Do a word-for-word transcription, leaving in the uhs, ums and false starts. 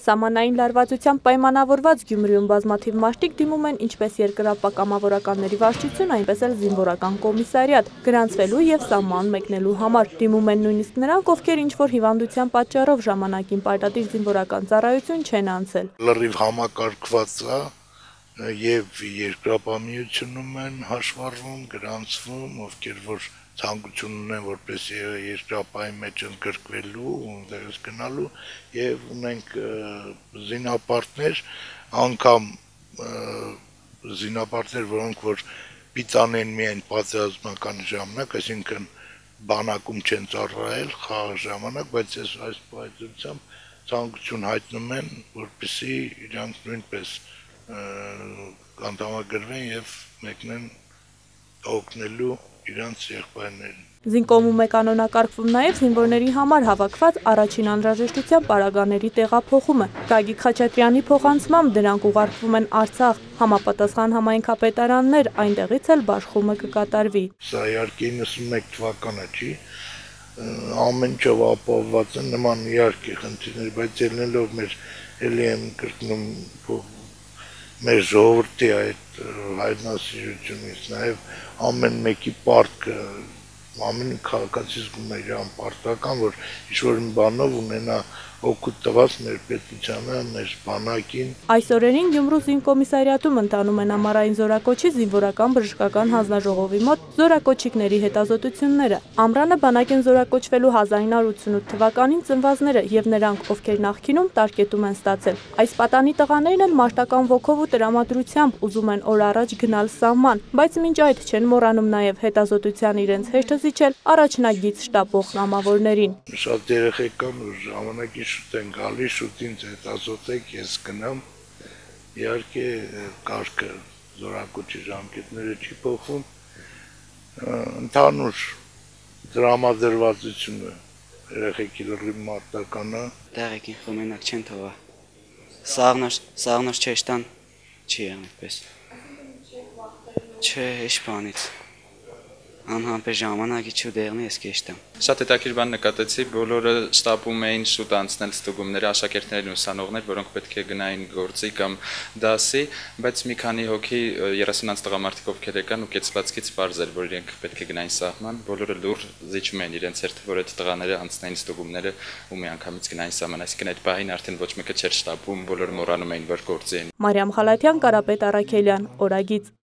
Սահմանային լարվածությամբ պայմանավորված Գյումրիում բազմաթիվ մարդիկ դիմում են ինչպես երկրապահ կամավորականների վարչություն, այնպես էլ զինվորական կոմիսարիատ, գրանցվելու եւ սահման մեկնելու համար։ Դիմում են նույնիսկ նրանք, ովքեր ինչ-որ հիվանդության պատճառով ժամանակին պարտադիր զինվորական ծառայություն չեն անցել։ Լրիվ համակարգված է եւ երկրապահ-միությունում են հաշվառվում, գրանցվում, ովքեր որ ցանկություն ունեն որպես երկրապահի մեջ ընդգրկվելու, ունդերս գնալու եւ ունենք զինապարտներ, անգամ զինապարտներ, որոնք որ պիտանեն միայն պատերազմական ժամանակ, այսինքն բանակում չեն ծառայել խաղաղ ժամանակ, բայց այս այս պայծրությամբ ցանկություն հայտնում են, որպեսզի իրանք նույնպես անդամագրվեն եւ մեկնեն օգնելու իրանց եղբայրներին։ Զինկոմում է կանոնակարգվում նաև զինվորների համար հավաքված առաջին անհրաժեշտության պարագաների տեղափոխումը։ Գագիկ Խաչատրյանի փոխանցմամբ դրանք ուղարկվում են Արցախ, համապատասխան համայնքապետարաններ, այնտեղից էլ բաշխումը կկատարվի։ Սա իհարկե իննսունմեկ թվականը չի, ամեն ինչով ապահովված են նման իհարկե խնդիրներ, բայց ելնելով մեր էլի եմ կրկնում մեր ժողովրդի այդ հայրենասիրությունից, նաև ամեն մեկի պարտքը, ամեն քաղաքացի զգում է իրան պարտական, որ ինչ-որ մի բանով ունենա օգուտ տված մեր պետությանը, մեր բանակին։ Այս օրերին Գյումրու զինկոմիսարիատում ընթանում են ամառային զորակոչի զինվորական բժշկական հանձնաժողովի մոտ զորակոչիկների հետազոտությունները։ Ամռանը բանակին զորակոչվելու հազար ինը հարյուր ութսունութ թվականին ծնվածները եւ նրանք, ովքեր նախկինում տարկետում են ստացել։ Այս պատանի տղաներն են մարտական ոգով ու տրամադրությամբ ուզում են օր առաջ գնալ սահման, բայց մինչ այդ չեն մոռանում նաեւ հետազոտության իրենց հեշտը զիջել առաջնագիծ շտապող կամավորներին։ Շատ երեխեք կան, որ ժամանակի շուտ են գալիս, շուտ ինձ հետազոտեք, ես գնամ, իհարկե կարգը զորակոչի ժամկետները չի փոխվում, ընդհանուր տրամադրվածությունը երեխեքի լրիվ մարտականը։ Տեղեկին խմենակ չեն թողա, սաղնոց չեշտան չի եղն այդպես, չէ, էշ բանից, անհամպեր ժամանակի չու դեղնի ես կեշտամ։ Շատ հետաքրքիր բան նկատեցի, բոլորը շտապում էին շուտ անցնել ստուգումները, աշակերտներն ու ուսանողներ, որոնք պետք է գնային գործի կամ դասի, բայց մի քանի հոգի երեսուն անց տղամարդիկ ովքեր եկան ու կեցվածքից պարզ էր, որ իրենք պետք է գնային սահման, բոլորը լուր զիջում էին իրենց հերթը, որ այդ տղաները անցնային ստուգումները ու մի անգամից գնային սահման, այսինքն այդ պահին արդեն ոչ մեկը չէր շտապում, բոլորը մոռանում էին, որ գործի էին։ Մարիամ Խալաթյան, Կարապետ Առաքելյան, Օրագիծ։